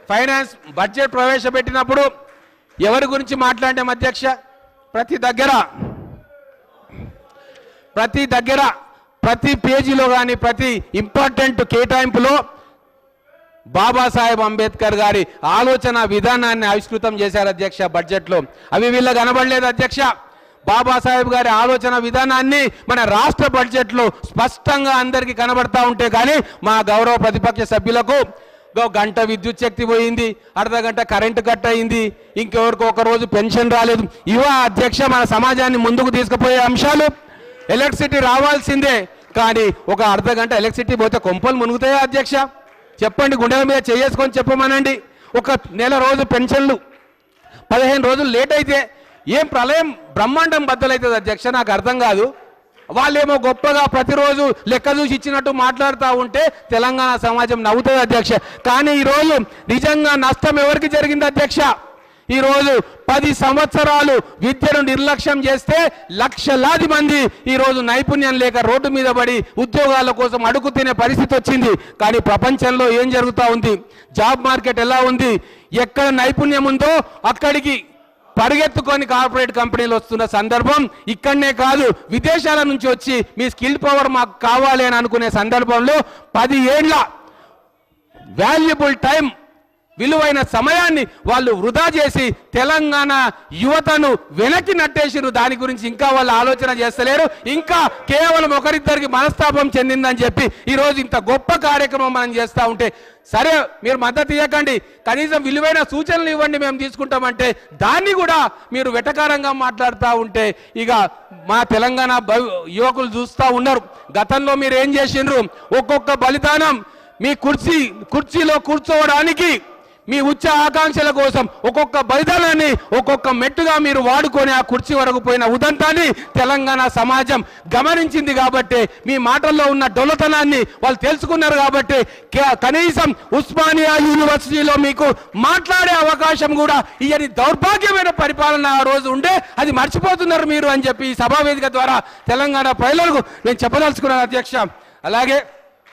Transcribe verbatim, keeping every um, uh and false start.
Finance budget ప్రవేశపెట్టినప్పుడు ఎవరి గురించి మాట్లాడాం అధ్యక్ష? ప్రతి దగ్గర ప్రతి దగ్గర ప్రతి పేజీలో కానీ ప్రతి ఇంపార్టెంట్ కేటాయింపులో బాబాసాహెబ్ అంబేద్కర్ గారి ఆలోచన విధానాన్ని ఆవిష్కృతం చేశారు అధ్యక్ష బడ్జెట్లో. అవి వీళ్ళ కనబడలేదు అధ్యక్ష. బాబాసాహెబ్ గారి ఆలోచన విధానాన్ని మన రాష్ట్ర బడ్జెట్లో స్పష్టంగా అందరికీ కనబడతా ఉంటే కానీ మా గౌరవ ప్రతిపక్ష సభ్యులకు గంట విద్యుత్ శక్తి పోయింది, అర్ధ గంట కరెంటు కట్ అయింది, ఇంకెవరికి ఒక రోజు పెన్షన్ రాలేదు. ఇవా అధ్యక్ష మన సమాజాన్ని ముందుకు తీసుకుపోయే అంశాలు? ఎలక్ట్రిసిటీ రావాల్సిందే, కానీ ఒక అర్ధ గంట ఎలక్ట్రిసిటీ పోతే కొంపలు మునుగుతాయా అధ్యక్ష? చెప్పండి, గుండెల మీద చేసుకొని చెప్పమనండి. ఒక నెల రోజు పెన్షన్లు పదిహేను రోజులు లేట్ అయితే ఏం ప్రళయం బ్రహ్మాండం బద్దలవుతుంది అధ్యక్ష? నాకు అర్థం కాదు. వాళ్ళేమో గొప్పగా ప్రతిరోజు లెక్క చూసి ఇచ్చినట్టు మాట్లాడుతూ ఉంటే తెలంగాణ సమాజం నవ్వుతుంది అధ్యక్ష. కానీ ఈరోజు నిజంగా నష్టం ఎవరికి జరిగింది అధ్యక్ష? ఈరోజు పది సంవత్సరాలు విద్యను నిర్లక్ష్యం చేస్తే లక్షలాది మంది ఈరోజు నైపుణ్యం లేక రోడ్డు మీద పడి ఉద్యోగాల కోసం అడుగు తినే పరిస్థితి వచ్చింది. కానీ ప్రపంచంలో ఏం జరుగుతూ ఉంది? జాబ్ మార్కెట్ ఎలా ఉంది? ఎక్కడ నైపుణ్యం ఉందో అక్కడికి పరిగెత్తుకొని కార్పొరేట్ కంపెనీలు వస్తున్న సందర్భం. ఇక్కడనే కాదు, విదేశాల నుంచి వచ్చి మీ స్కిల్ పవర్ మాకు కావాలి అని అనుకునే సందర్భంలో పది ఏళ్ల వాల్యుబుల్ టైం, విలువైన సమయాన్ని వాళ్ళు వృధా చేసి తెలంగాణ యువతను వెనక్కి నట్టేసిరు. దాని గురించి ఇంకా వాళ్ళు ఆలోచన చేస్తలేరు. ఇంకా కేవలం ఒకరిద్దరికి మనస్తాపం చెందిందని చెప్పి ఈరోజు ఇంత గొప్ప కార్యక్రమం మనం చేస్తూ ఉంటే, సరే మీరు మద్దతు ఇవ్వకండి, కనీసం విలువైన సూచనలు ఇవ్వండి, మేము తీసుకుంటామంటే దాన్ని కూడా మీరు వెటకారంగా మాట్లాడుతూ ఉంటే ఇక మా తెలంగాణ యువకులు చూస్తూ ఉన్నారు. గతంలో మీరు ఏం చేసిండ్రు? ఒక్కొక్క బలిదానం మీ కుర్చీ కుర్చీలో కూర్చోవడానికి, మీ ఉచ్చ ఆకాంక్షల కోసం ఒక్కొక్క బలిదానాన్ని ఒక్కొక్క మెట్టుగా మీరు వాడుకొని ఆ కుర్చీ వరకు పోయిన ఉదంతాన్ని తెలంగాణ సమాజం గమనించింది. కాబట్టి మీ మాటల్లో ఉన్న డొల్లతనాన్ని వాళ్ళు తెలుసుకున్నారు. కాబట్టి కనీసం ఉస్మానియా యూనివర్సిటీలో మీకు మాట్లాడే అవకాశం కూడా ఇయని దౌర్భాగ్యమైన పరిపాలన ఆ రోజు ఉండే, అది మర్చిపోతున్నారు మీరు అని చెప్పి ఈ సభావేదిక ద్వారా తెలంగాణ ప్రజలకు నేను చెప్పదలుచుకున్నాను అధ్యక్ష. అలాగే